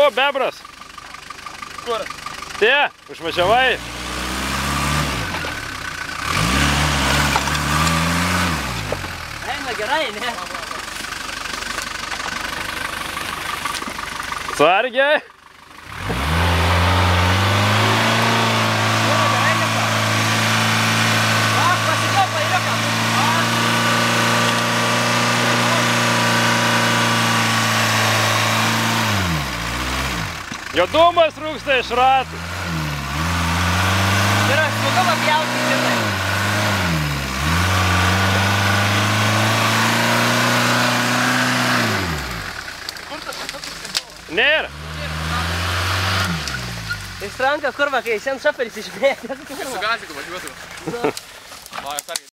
O, bebras. Kur? Tie, užvažiavai. Eina gerai, ne? Sargiai. Juodumas rūksta iš ratų. Yra smagu papjauti šitai. Nėra. Iš ranką kurva, kai šiandien šoferis išbėgė. Su gaziku važiuotų. Va, sargiai.